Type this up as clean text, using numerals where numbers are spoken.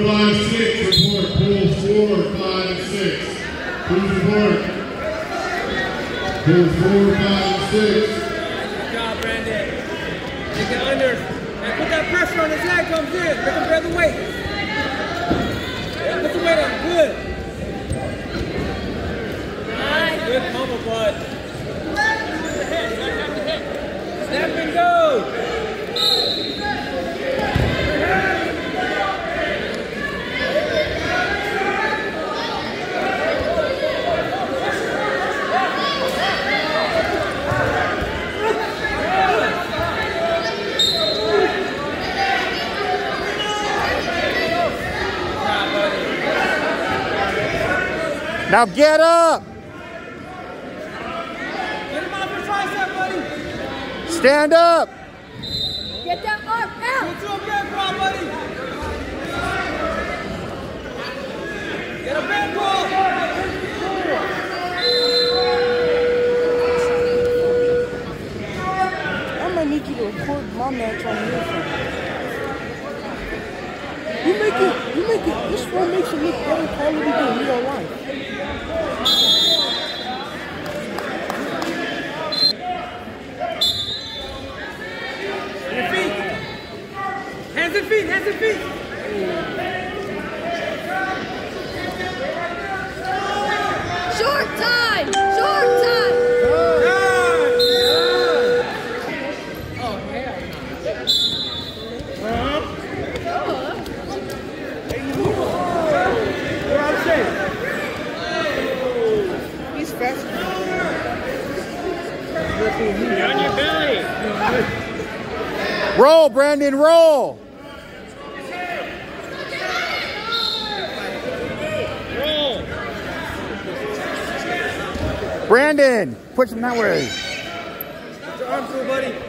5, 6 report. Pool 4, 5, and 6. Please report. Pool 4, 5, and 6. Good job, Brandon. Take it under. And put that pressure on his leg comes in. Make him bear the weight. Yeah, put the weight on. Good. Nice. Good pummel, bud. Snap and go. Now get up! Get him off your tricep, buddy! Stand up! Get that arm out! Get to a band ball, buddy! Get a band ball! I might need you to record my match on your phone. This one makes it look better quality than real life. Your feet! Hands and feet, hands and feet! Short time! Short time! Get on your belly! Roll, Brandon, roll! Roll! Brandon, push him that way. Put your arms through, buddy.